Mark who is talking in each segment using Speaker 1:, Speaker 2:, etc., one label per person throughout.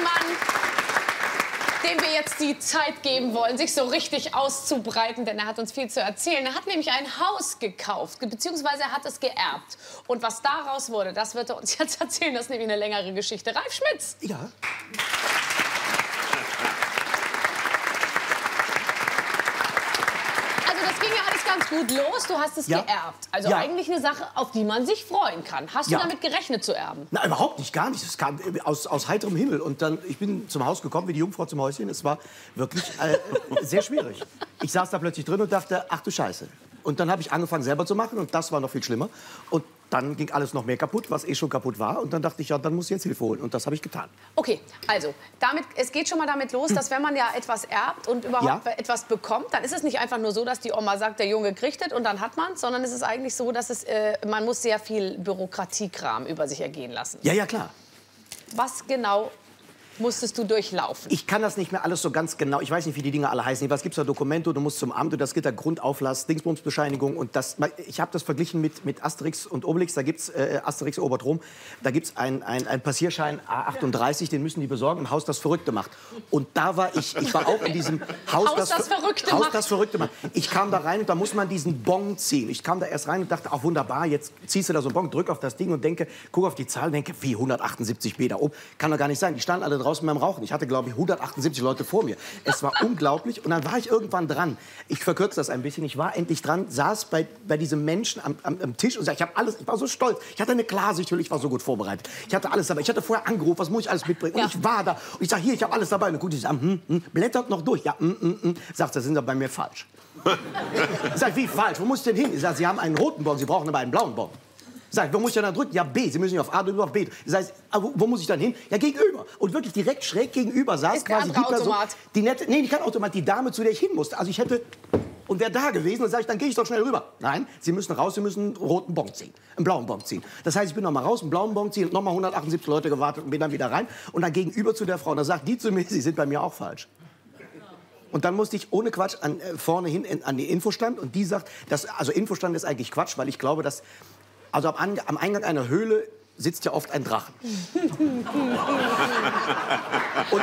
Speaker 1: Mann, dem wir jetzt die Zeit geben wollen, sich so richtig auszubreiten, denn er hat uns viel zu erzählen. Er hat nämlich ein Haus gekauft, beziehungsweise er hat es geerbt. Und was daraus wurde, das wird er uns jetzt erzählen. Das ist nämlich eine längere Geschichte. Ralf Schmitz.
Speaker 2: Ja.
Speaker 1: Also das ging ja alles ganz gut los. Du hast es geerbt. Also eigentlich eine Sache, auf die man sich freuen kann. Hast du damit gerechnet zu erben?
Speaker 2: Na, überhaupt nicht, gar nicht. Es kam aus heiterem Himmel. Und dann, ich bin zum Haus gekommen, wie die Jungfrau zum Häuschen. Es war wirklich sehr schwierig. Ich saß da plötzlich drin und dachte, ach du Scheiße. Und dann habe ich angefangen, selber zu machen. Und das war noch viel schlimmer. Und dann ging alles noch mehr kaputt, was eh schon kaputt war. Und dann dachte ich, ja, dann muss ich jetzt Hilfe holen. Und das habe ich getan.
Speaker 1: Okay, also, es geht schon mal damit los, dass wenn man ja etwas erbt und überhaupt etwas bekommt, dann ist es nicht einfach nur so, dass die Oma sagt, der Junge kriegt es und dann hat man es, sondern es ist eigentlich so, dass man muss sehr viel Bürokratiekram über sich ergehen lassen.
Speaker 2: Ja, ja, klar.
Speaker 1: Was genau musstest du durchlaufen?
Speaker 2: Ich kann das nicht mehr alles so ganz genau. Ich weiß nicht, wie die Dinge alle heißen. Was gibt's da? Dokumente, du musst zum Amt und das geht da Grundauflass, Dingsbumsbescheinigung und das. Ich habe das verglichen mit Asterix und Obelix. Da gibt's Asterix erobert Rom. Da gibt's ein Passierschein A38, den müssen die besorgen im Haus, das Verrückte macht. Und da war ich. Ich war auch in diesem Haus, das Verrückte macht. Ich kam da rein und da muss man diesen Bon ziehen. Ich kam da erst rein und dachte, ach wunderbar, jetzt ziehst du da so einen Bon, drück auf das Ding und denke, guck auf die Zahl und denke, wie 178b da oben. Kann doch gar nicht sein. Die standen alle draußen beim Rauchen. Ich hatte, glaube ich, 178 Leute vor mir. Es war unglaublich. Und dann war ich irgendwann dran. Ich verkürze das ein bisschen. Ich war endlich dran, saß bei diesem Menschen am Tisch und sagte, ich habe alles, ich war so stolz. Ich hatte eine Klarsichthülle, ich war so gut vorbereitet. Ich hatte alles dabei. Ich hatte vorher angerufen, was muss ich alles mitbringen? Und ich war da. Und ich sage, hier, ich habe alles dabei. Und gut, ich sage, blättert noch durch. Ja, sagt, das sind doch bei mir falsch. Ich sage, wie falsch? Wo muss ich denn hin? Ich sage, Sie haben einen roten Bon, Sie brauchen aber einen blauen Bon. Sag, wo muss ich denn dann drücken? Ja, B. Sie müssen nicht auf A, drücken auf B. Das heißt, wo muss ich dann hin? Ja, gegenüber. Und wirklich direkt schräg gegenüber saß quasi die Person. Die nette, nee, kein Automat, die Dame, zu der ich hin musste. Also ich hätte, und wäre da gewesen, dann sage ich, dann gehe ich doch schnell rüber. Nein, Sie müssen raus, Sie müssen einen roten Bon ziehen, einen blauen Bon ziehen. Das heißt, ich bin noch mal raus, einen blauen Bon ziehen, noch mal 178 Leute gewartet und bin dann wieder rein. Und dann gegenüber zu der Frau, und da sagt die zu mir, Sie sind bei mir auch falsch. Und dann musste ich ohne Quatsch vorne hin an die Infostand. Und die sagt, also Infostand ist eigentlich Quatsch, weil ich glaube, dass also am Eingang einer Höhle sitzt ja oft ein Drachen. Und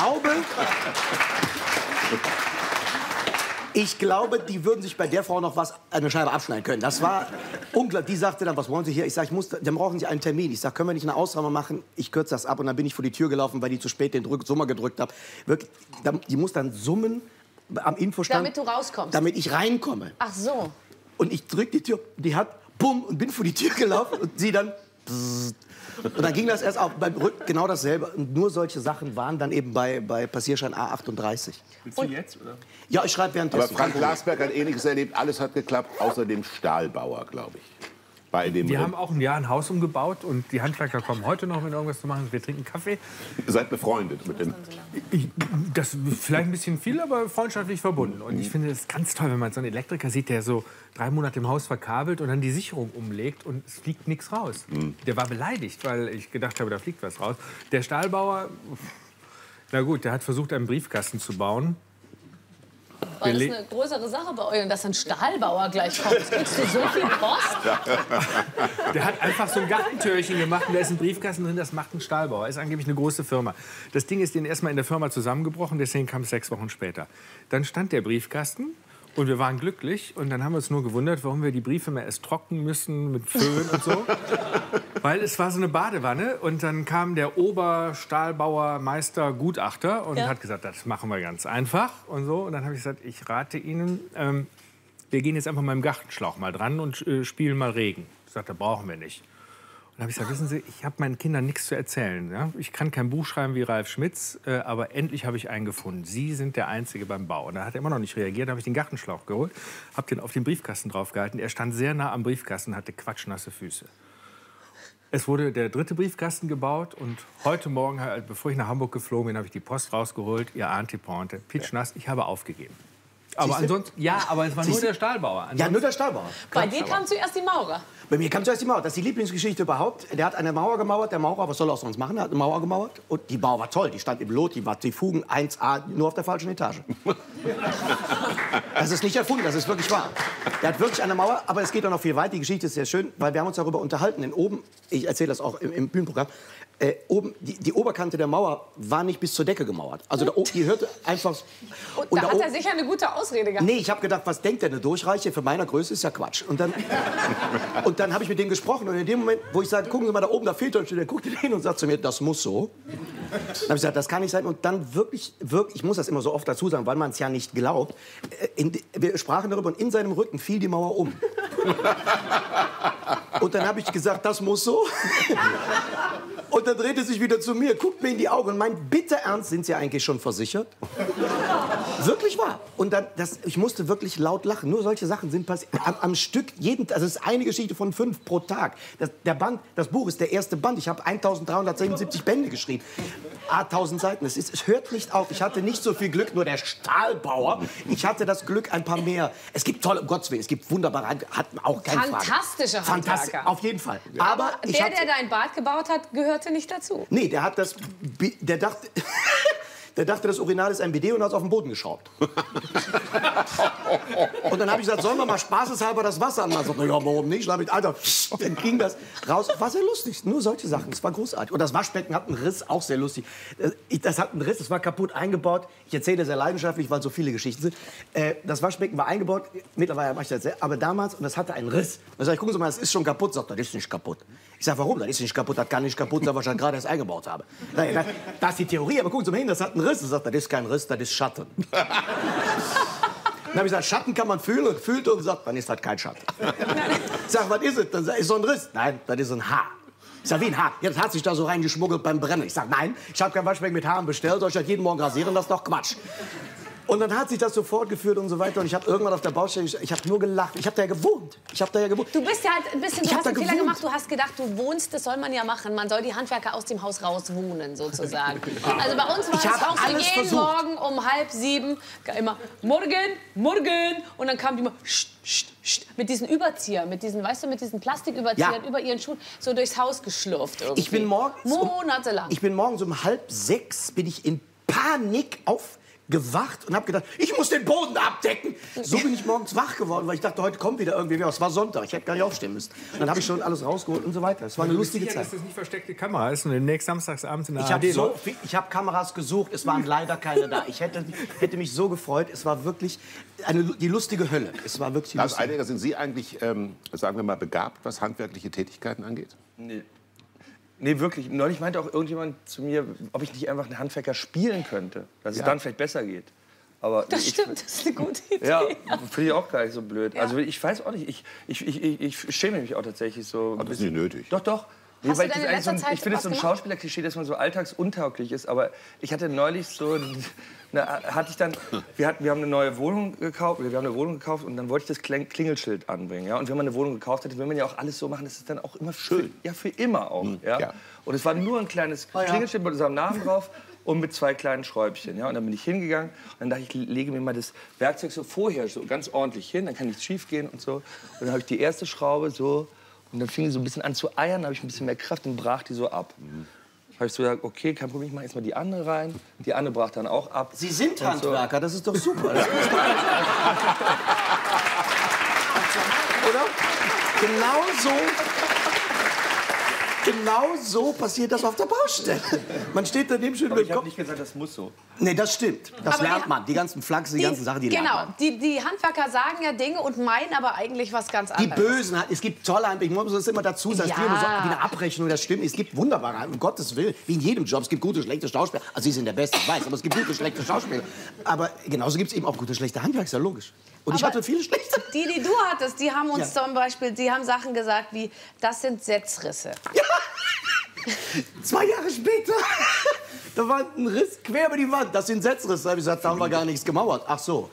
Speaker 2: ich glaube, die würden sich bei der Frau noch eine Scheibe abschneiden können. Das war unglaublich. Die sagte dann, was wollen Sie hier? Ich sage, dann brauchen Sie einen Termin. Ich sage, können wir nicht eine Ausnahme machen? Ich kürze das ab. Und dann bin ich vor die Tür gelaufen, weil die zu spät den Summer gedrückt habe. Wirklich, die muss dann summen am Infostand.
Speaker 1: Damit du rauskommst?
Speaker 2: Damit ich reinkomme.
Speaker 1: Ach so.
Speaker 2: Und ich drücke die Tür, die hat bumm, und bin vor die Tür gelaufen und sie dann pssst. Und dann ging das erst auf, beim Rücken genau dasselbe. Und nur solche Sachen waren dann eben bei Passierschein A38.
Speaker 3: Willst du jetzt, oder?
Speaker 2: Ja, ich schreibe währenddessen.
Speaker 3: Aber Frank Glasberg hat Ähnliches erlebt. Alles hat geklappt, außer dem Stahlbauer, glaube ich.
Speaker 4: Wir haben auch ein Haus umgebaut und die Handwerker kommen heute noch, wenn irgendwas zu machen. Wir trinken Kaffee.
Speaker 3: Ihr seid befreundet mit dem?
Speaker 4: Das ist vielleicht ein bisschen viel, aber freundschaftlich verbunden. Und ich finde es ganz toll, wenn man so einen Elektriker sieht, der so 3 Monate im Haus verkabelt und dann die Sicherung umlegt und es fliegt nichts raus. Der war beleidigt, weil ich gedacht habe, da fliegt was raus. Der Stahlbauer, na gut, der hat versucht, einen Briefkasten zu bauen.
Speaker 1: War das eine größere Sache bei euch, dass ein Stahlbauer gleich kommt? Kriegst du so viel Post?
Speaker 4: Der hat einfach so ein Gartentürchen gemacht und da ist ein Briefkasten drin, das macht ein Stahlbauer. Ist angeblich eine große Firma. Das Ding ist denen erstmal in der Firma zusammengebrochen, deswegen kam es 6 Wochen später. Dann stand der Briefkasten und wir waren glücklich und dann haben wir uns nur gewundert, warum wir die Briefe mehr erst trocknen müssen mit Föhn und so. Weil es war so eine Badewanne und dann kam der Oberstahlbauer Meister Gutachter und hat gesagt, das machen wir ganz einfach und so. Und dann habe ich gesagt, ich rate Ihnen, wir gehen jetzt einfach mal im Gartenschlauch mal dran und spielen mal Regen. Ich sagte, brauchen wir nicht. Und dann habe ich gesagt, wissen Sie, ich habe meinen Kindern nichts zu erzählen. Ja? Ich kann kein Buch schreiben wie Ralf Schmitz, aber endlich habe ich einen gefunden. Sie sind der Einzige beim Bau. Und dann hat er immer noch nicht reagiert. Dann habe ich den Gartenschlauch geholt, habe den auf den Briefkasten draufgehalten. Er stand sehr nah am Briefkasten, hatte quatschnasse Füße. Es wurde der 3. Briefkasten gebaut und heute Morgen, bevor ich nach Hamburg geflogen bin, habe ich die Post rausgeholt. Ihr ahnt die Pointe. Pitschnass, ich habe aufgegeben. Aber ansonsten, ja, aber es war nur der Stahlbauer. Ansonsten,
Speaker 2: ja, nur der Stahlbauer.
Speaker 1: Bei dir kam zuerst die Maurer.
Speaker 2: Bei mir kam zuerst die Mauer. Das ist die Lieblingsgeschichte überhaupt. Der hat eine Mauer gemauert, der Maurer, was soll er auch sonst machen? Er hat eine Mauer gemauert und die Mauer war toll. Die stand im Lot, die Fugen 1A, nur auf der falschen Etage. Das ist nicht erfunden, das ist wirklich wahr. Der hat wirklich eine Mauer, aber es geht auch noch viel weiter. Die Geschichte ist sehr schön, weil wir haben uns darüber unterhalten. Denn oben, ich erzähle das auch im Bühnenprogramm, oben, die Oberkante der Mauer war nicht bis zur Decke gemauert. Also die hörte einfach...
Speaker 1: Und da hat er sicher eine gute Ausrede gehabt.
Speaker 2: Nee, ich habe gedacht, was denkt der, eine Durchreiche? Für meiner Größe ist ja Quatsch. Und dann habe ich mit dem gesprochen. Und in dem Moment, wo ich sage, gucken Sie mal da oben, da fehlt euch, der guckt hin und sagt zu mir, das muss so. Dann habe ich gesagt, das kann nicht sein. Und dann wirklich, ich muss das immer so oft dazu sagen, weil man es ja nicht glaubt. Wir sprachen darüber und in seinem Rücken fiel die Mauer um. Und dann habe ich gesagt, das muss so. Und dann dreht er sich wieder zu mir, guckt mir in die Augen und meint, bitte ernst, sind Sie eigentlich schon versichert? Wirklich wahr. Und dann, ich musste wirklich laut lachen. Nur solche Sachen sind passiert. Am Stück, also es ist eine Geschichte von 5 pro Tag. Das Buch ist der erste Band. Ich habe 1377 Bände geschrieben. 1000 Seiten. Es hört nicht auf. Ich hatte nicht so viel Glück, nur der Stahlbauer. Ich hatte das Glück, ein paar mehr. Es gibt tolle, um Gottes Willen, es gibt wunderbare, hatten auch keine Frage.
Speaker 1: Fantastische Handwerker.
Speaker 2: Auf jeden Fall.
Speaker 1: Ja. Aber der dein Bad gebaut hat, gehörte nicht dazu.
Speaker 2: Nee, der dachte, das Urinal ist ein BD und hat es auf den Boden geschraubt. Und dann habe ich gesagt, sollen wir mal spaßeshalber das Wasser anmachen? Ja, warum nicht? Alter, dann ging das raus. War sehr lustig, nur solche Sachen. Es war großartig. Und das Waschbecken hat einen Riss, auch sehr lustig. Das hat einen Riss, es war kaputt eingebaut. Ich erzähle sehr leidenschaftlich, weil so viele Geschichten sind. Das Waschbecken war eingebaut, mittlerweile mache ich das sehr, aber damals, und das hatte einen Riss. Dann sage ich, gucken Sie mal, das ist schon kaputt. Sagt er, das ist nicht kaputt. Ich sage, warum? Das ist nicht kaputt, das kann nicht kaputt sein, weil ich das gerade erst eingebaut habe. Das ist die Theorie, aber gucken Sie mal hin, das hat einen Riss. Er sagt, das ist kein Riss, das ist Schatten. Dann habe ich gesagt, Schatten kann man fühlen und fühlt und sagt, dann ist das kein Schatten. Ich sage, was ist es? Dann sage ich, ist so ein Riss. Nein, das ist ein Haar. Ich sage, wie ein Haar? Ja, das hat sich da so reingeschmuggelt beim Brennen. Ich sage, nein, ich habe kein Waschbecken mit Haaren bestellt, soll ich das jeden Morgen rasieren? Das ist doch Quatsch. Und dann hat sich das so fortgeführt und so weiter. Und ich habe irgendwann auf der Baustelle, ich habe nur gelacht. Ich habe da ja gewohnt.
Speaker 1: Du bist ja halt ein bisschen, du hast einen Fehler gemacht. Du hast gedacht, du wohnst, das soll man ja machen. Man soll die Handwerker aus dem Haus raus wohnen, sozusagen. Also bei uns war es auch so, wir gehen morgen um 6:30, immer morgen. Und dann kam die immer, mit diesen Überziehern, mit diesen Plastiküberziehern über ihren Schuhen so durchs Haus geschlurft irgendwie.
Speaker 2: Ich bin morgens
Speaker 1: monatelang.
Speaker 2: Ich bin morgens um 5:30 bin ich in Panik aufgewacht und habe gedacht, ich muss den Boden abdecken. So bin ich morgens wach geworden, weil ich dachte, heute kommt wieder irgendwie was. Es war Sonntag, ich hätte gar nicht aufstehen müssen. Dann habe ich schon alles rausgeholt und so weiter. Es war eine lustige Zeit.
Speaker 4: Dass das nicht versteckte Kamera ist und demnächst samstagsabends in der ARD.
Speaker 2: Ich habe Kameras gesucht, es waren leider keine da. Ich hätte mich so gefreut. Es war wirklich die lustige Hölle. Es war wirklich
Speaker 3: Lars Eidinger, sind Sie eigentlich, sagen wir mal, begabt, was handwerkliche Tätigkeiten angeht?
Speaker 5: Nee, wirklich. Neulich meinte auch irgendjemand zu mir, ob ich nicht einfach einen Handwerker spielen könnte, dass es dann vielleicht besser geht. Aber
Speaker 1: das stimmt, das ist eine gute Idee.
Speaker 5: Ja, finde ich auch gar nicht so blöd. Ja. Also ich weiß auch nicht, ich schäme mich auch tatsächlich so.
Speaker 3: Aber das ist nicht nötig.
Speaker 5: Doch. Nee,
Speaker 1: Hast du denn in letzter Zeit
Speaker 5: ich finde es so ein
Speaker 1: gemacht?
Speaker 5: Schauspielerklischee, dass man so alltagsuntauglich ist. Aber ich hatte neulich so, wir haben eine neue Wohnung gekauft, und dann wollte ich das Klingelschild anbringen. Ja? Und wenn man eine Wohnung gekauft hat, will man ja auch alles so machen, dass es dann auch immer schön, ja, für immer auch. Ja?
Speaker 3: Ja.
Speaker 5: Und es war nur ein kleines Klingelschild mit unserem Namen drauf und mit 2 kleinen Schräubchen. Ja? Und dann bin ich hingegangen und dann dachte ich, lege mir mal das Werkzeug so vorher so ganz ordentlich hin, dann kann nichts schief gehen und so. Und dann habe ich die erste Schraube so, und dann fing die so ein bisschen an zu eiern, dann habe ich ein bisschen mehr Kraft und brach die so ab. Habe ich so gesagt, okay, kein Problem, ich mache jetzt mal die andere rein. Die andere brach dann auch ab.
Speaker 2: Sie sind Handwerker, das ist doch super. Das oder? Genau so passiert das auf der Baustelle. Man steht daneben schön
Speaker 5: Aber ich habe nicht gesagt, das muss so.
Speaker 2: Nee, das stimmt. Das lernt man. Die ganzen Flachsen, die ganzen Sachen, die lernt man.
Speaker 1: Genau. Die Handwerker sagen ja Dinge und meinen aber eigentlich was ganz anderes.
Speaker 2: Die Bösen, es gibt tolle Handwerker, ich muss das immer dazu sagen, es ist immer so wie eine Abrechnung, das stimmt. Es gibt wunderbare, um Gottes Willen, wie in jedem Job. Es gibt gute, schlechte Schauspieler. Also Sie sind der Beste, ich weiß, aber es gibt gute, schlechte Schauspieler. Aber genauso gibt es eben auch gute, schlechte Handwerker, ist ja logisch. Und ich hatte viele schlechte.
Speaker 1: Die du hattest, die haben uns zum Beispiel, die haben Sachen gesagt wie, das sind Setzrisse.
Speaker 2: Ja. 2 Jahre später, da war ein Riss quer über die Wand. Das sind Setzrisse. Da habe ich gesagt, da haben wir gar nichts gemauert. Ach so.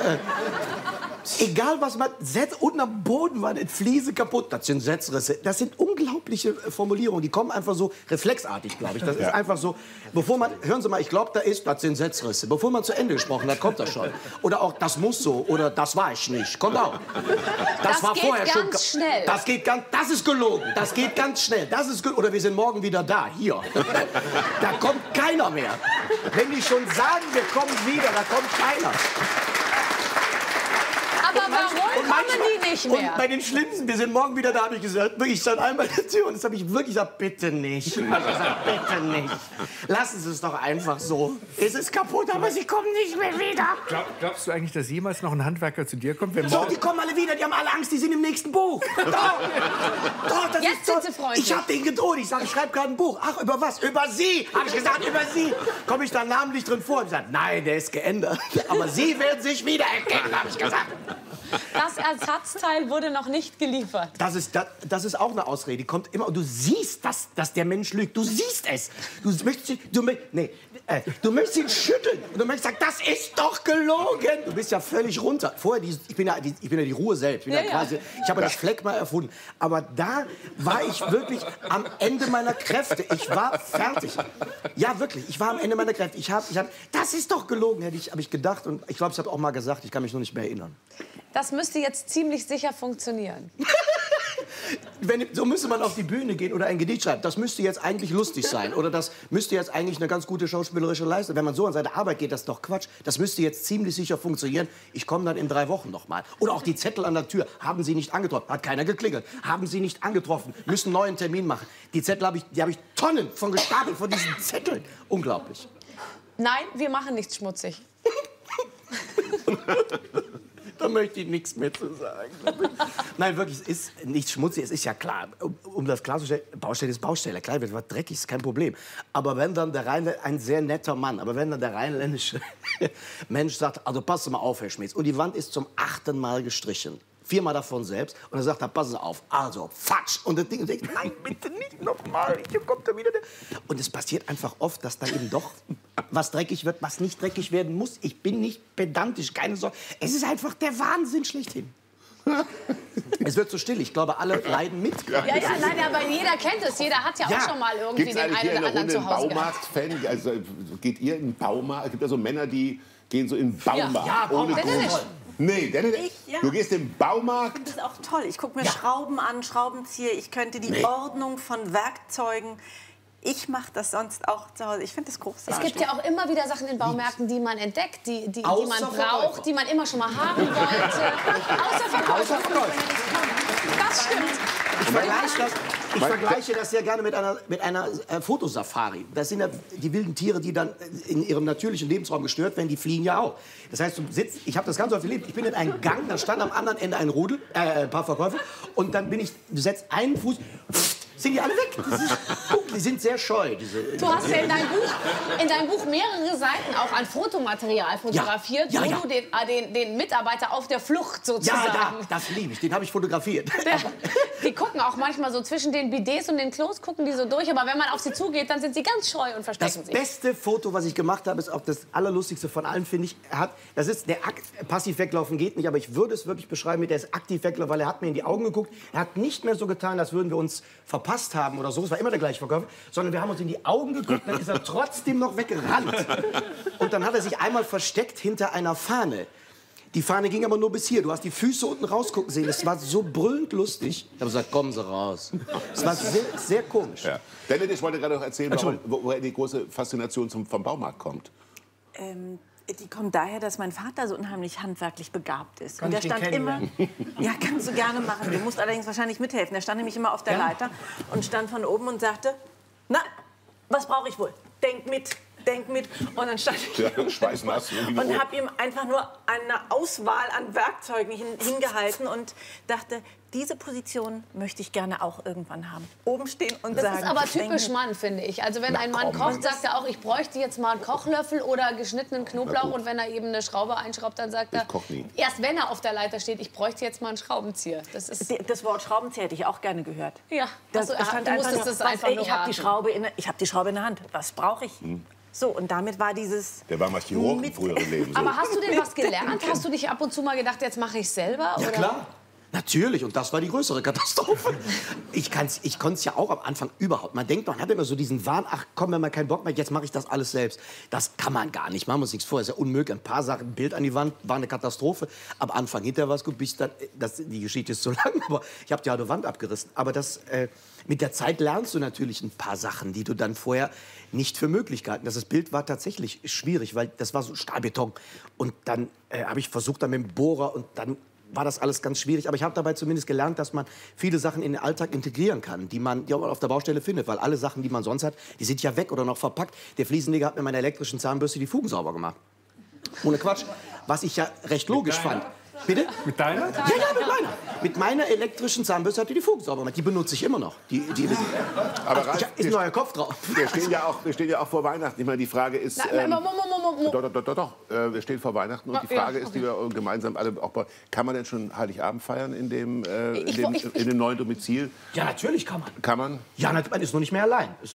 Speaker 2: Egal was man setzt, unten am Boden war eine Fliese kaputt. Das sind Setzrisse. Das sind unglaubliche Formulierungen. Die kommen einfach so reflexartig, glaube ich. Das ist einfach so, bevor man, hören Sie mal, ich glaube, das sind Setzrisse. Bevor man zu Ende gesprochen hat, kommt das schon. Oder auch, das muss so, oder das war ich nicht. Kommt auch.
Speaker 1: Das
Speaker 2: war
Speaker 1: geht
Speaker 2: vorher
Speaker 1: ganz
Speaker 2: schon.
Speaker 1: Schnell.
Speaker 2: Das ist gelogen. Das geht ganz schnell. Oder wir sind morgen wieder da, hier. Da kommt keiner mehr. Wenn die schon sagen, wir kommen wieder, da kommt keiner.
Speaker 1: Aber Warum kommen die nicht mehr?
Speaker 2: Und bei den Schlimmsten, wir sind morgen wieder da, habe ich gesagt, ich stand einmal in der Tür und das habe ich wirklich gesagt, bitte nicht. Ich habe gesagt, bitte nicht. Lassen Sie es doch einfach so. Es ist kaputt, aber Sie kommen nicht mehr wieder.
Speaker 4: Glaubst du eigentlich, dass jemals noch ein Handwerker zu dir kommt? Wenn
Speaker 2: So,
Speaker 4: morgen
Speaker 2: die kommen alle wieder, die haben alle Angst, die sind im nächsten Buch. Doch, das
Speaker 1: Jetzt
Speaker 2: ist
Speaker 1: sind sie freundlich.
Speaker 2: Ich habe denen gedroht, ich sage, ich schreibe gerade ein Buch. Ach, über was? Über Sie, habe ich gesagt, über Sie. Komme ich da namentlich drin vor? Und ich sage, nein, der ist geändert. Aber Sie werden sich wiedererkennen, habe ich gesagt.
Speaker 1: Das Ersatzteil wurde noch nicht geliefert.
Speaker 2: Das ist auch eine Ausrede. Die kommt immer. Und du siehst, dass der Mensch lügt. Du siehst es. Du möchtest ihn schütteln. Und du möchtest sagen, das ist doch gelogen. Du bist ja völlig runter. Vorher, ich bin ja die Ruhe selbst. Ich habe das Fleck mal erfunden. Aber da war ich wirklich am Ende meiner Kräfte. Ich war fertig. Ja, wirklich. Ich war am Ende meiner Kräfte. Das ist doch gelogen, habe ich gedacht. Und ich glaube, ich habe auch mal gesagt, ich kann mich nur nicht mehr erinnern.
Speaker 1: Das müsste jetzt ziemlich sicher funktionieren.
Speaker 2: So müsste man auf die Bühne gehen oder ein Gedicht schreiben. Das müsste jetzt eigentlich lustig sein. Oder das müsste jetzt eigentlich eine ganz gute schauspielerische Leistung. Wenn man so an seine Arbeit geht, das ist doch Quatsch. Das müsste jetzt ziemlich sicher funktionieren. Ich komme dann in 3 Wochen noch mal. Oder auch die Zettel an der Tür. Haben Sie nicht angetroffen? Hat keiner geklingelt. Haben Sie nicht angetroffen? Müssen einen neuen Termin machen. Die Zettel habe ich Tonnen von gestapelt von diesen Zetteln. Unglaublich.
Speaker 1: Nein, wir machen nichts schmutzig.
Speaker 2: Da möchte ich nichts mehr zu sagen. Nein, wirklich, es ist nicht schmutzig, es ist ja klar. Um das klarzustellen, Baustelle ist Baustelle. Klar, wird was dreckig, ist kein Problem. Aber wenn dann ein sehr netter Mann, aber wenn dann der rheinländische Mensch sagt, also pass mal auf, Herr Schmitz, und die Wand ist zum 8. Mal gestrichen. 4 Mal davon selbst. Und er sagt, passen Sie auf, also, Fatsch. Und das Ding denkt, nein, bitte nicht nochmal, hier kommt er wieder. Und es passiert einfach oft, dass dann eben doch was dreckig wird, was nicht dreckig werden muss. Ich bin nicht pedantisch, keine Sorge. Es ist einfach der Wahnsinn schlechthin. Es wird so still. Ich glaube, alle leiden mit.
Speaker 1: Ja, nein, aber jeder kennt es. Jeder hat ja auch schon mal irgendwie
Speaker 3: Gibt's
Speaker 1: den einen oder anderen zu Hause gehabt.
Speaker 3: Baumarkt-Fan? Also, geht ihr in den Baumarkt? Es gibt ja so Männer, die gehen so in den Baumarkt.
Speaker 2: Ja,
Speaker 3: ohne
Speaker 2: Baumarkt.
Speaker 3: Grund. Nee,
Speaker 6: Ja.
Speaker 3: Du gehst im Baumarkt.
Speaker 6: Das ist auch toll. Ich gucke mir Schrauben an, Schraubenzieher. Ich könnte die Ordnung von Werkzeugen. Ich mache das sonst auch zu Hause. Ich finde das großartig.
Speaker 1: Es gibt ja auch immer wieder Sachen in Baumärkten, die man entdeckt, die man braucht, die man immer schon mal haben wollte. Außer Verkäufer. Das stimmt.
Speaker 2: Ich vergleiche das sehr gerne mit einer Fotosafari. Das sind ja die wilden Tiere, die dann in ihrem natürlichen Lebensraum gestört werden, die fliehen ja auch. Das heißt, ich habe das ganz oft erlebt, ich bin in einem Gang, da stand am anderen Ende ein paar Verkäufer und dann du setzt einen Fuß, sind die alle weg. Die sind sehr scheu.
Speaker 1: Du hast ja in deinem Buch mehrere Seiten auch an Fotomaterial fotografiert,
Speaker 2: Ja.
Speaker 1: wo du den Mitarbeiter auf der Flucht sozusagen...
Speaker 2: Ja, das liebe ich. Den habe ich fotografiert.
Speaker 1: Die gucken auch manchmal so zwischen den Bidets und den Klos, gucken die so durch. Aber wenn man auf sie zugeht, dann sind sie ganz scheu und verstecken sich.
Speaker 2: Das beste Foto, was ich gemacht habe, ist auch das allerlustigste von allen, finde ich. Das ist der passiv weglaufen geht nicht, aber ich würde es wirklich beschreiben, der ist aktiv weglaufen, weil er hat mir in die Augen geguckt. Er hat nicht mehr so getan, als würden wir uns verpasst haben oder so. Es war immer der gleiche Verkäufer, sondern wir haben uns in die Augen geguckt, dann ist er trotzdem noch weggerannt. Und dann hat er sich einmal versteckt hinter einer Fahne. Die Fahne ging aber nur bis hier. Du hast die Füße unten rausgucken sehen. Es war so brüllend lustig. Ich habe gesagt, kommen Sie raus. Es war sehr, sehr komisch.
Speaker 3: Ja. Dennis, ich wollte gerade noch erzählen, woher die große Faszination vom Baumarkt kommt.
Speaker 6: Die kommt daher, dass mein Vater so unheimlich handwerklich begabt ist.
Speaker 2: Kann
Speaker 6: und der
Speaker 2: ich den
Speaker 6: stand immer.
Speaker 2: kennenlernen?
Speaker 6: Ja, kannst du gerne machen. Du musst allerdings wahrscheinlich mithelfen. Der stand nämlich immer auf der Leiter und stand von oben und sagte: Na, was brauche ich wohl? Denk mit. Und dann stand ich
Speaker 3: Schweißnass.
Speaker 6: und habe ihm einfach nur eine Auswahl an Werkzeugen hingehalten und dachte, diese Position möchte ich gerne auch irgendwann haben. Oben stehen und
Speaker 1: Das
Speaker 6: sagen.
Speaker 1: ist aber
Speaker 6: denk
Speaker 1: typisch
Speaker 6: mit.
Speaker 1: Mann, finde ich. Also wenn ein Mann kocht, sagt er auch, ich bräuchte jetzt mal einen Kochlöffel oder geschnittenen Knoblauch. Und wenn er eben eine Schraube einschraubt, dann sagt er,
Speaker 3: Ich koch nie.
Speaker 1: erst wenn er auf der Leiter steht, ich bräuchte jetzt mal einen Schraubenzieher. Das ist,
Speaker 6: Das Wort Schraubenzieher hätte ich auch gerne gehört.
Speaker 1: ja,
Speaker 6: Das
Speaker 1: also,
Speaker 6: stand
Speaker 1: du
Speaker 6: einfach
Speaker 1: musstest
Speaker 6: nur,
Speaker 1: es einfach nur
Speaker 6: ich habe die
Speaker 1: raten.
Speaker 6: Schraube in der Hand. Was brauche ich? So, und damit war dieses...
Speaker 3: Der war mal Chirurg im
Speaker 6: Mit-
Speaker 3: früheren Leben. So.
Speaker 1: Aber hast du denn was gelernt? Hast du dich ab und zu mal gedacht, jetzt mache ich selber?
Speaker 2: Ja,
Speaker 1: oder?
Speaker 2: klar. Natürlich, und das war die größere Katastrophe. Ich konnte es ja auch am Anfang überhaupt. Man denkt, man hat immer so diesen Wahn, ach komm, wenn man keinen Bock mehr hat, jetzt mache ich das alles selbst. Das kann man gar nicht, machen wir uns nichts vor, ist ja unmöglich. Ein paar Sachen, ein Bild an die Wand, war eine Katastrophe. Am Anfang, hinterher war es gut, bis dann, die Geschichte ist so lang, aber ich habe die halbe Wand abgerissen. Aber mit der Zeit lernst du natürlich ein paar Sachen, die du dann vorher nicht für möglich gehalten hast. Das Bild war tatsächlich schwierig, weil das war so Stahlbeton. Und dann habe ich versucht, dann mit dem Bohrer und dann war das alles ganz schwierig. Aber ich habe dabei zumindest gelernt, dass man viele Sachen in den Alltag integrieren kann, die man auf der Baustelle findet. Weil alle Sachen, die man sonst hat, die sind ja weg oder noch verpackt. Der Fliesenleger hat mit meiner elektrischen Zahnbürste die Fugen sauber gemacht. Ohne Quatsch. Was ich ja recht logisch fand. Bitte?
Speaker 4: Mit deiner?
Speaker 2: Ja, mit meiner. Mit meiner elektrischen Zahnbürste hat die Fugen sauber gemacht. Die benutze ich immer noch.
Speaker 3: Aber Ralf,
Speaker 2: ist ein neuer Kopf drauf.
Speaker 3: wir stehen ja auch vor Weihnachten. Ich meine, die Frage ist... Doch. Wir stehen vor Weihnachten. Und die Frage ist, die wir gemeinsam alle auch... Kann man denn schon Heiligabend feiern in dem neuen Domizil?
Speaker 2: Ja, natürlich kann man.
Speaker 3: Kann man?
Speaker 2: Ja, man ist noch nicht mehr allein.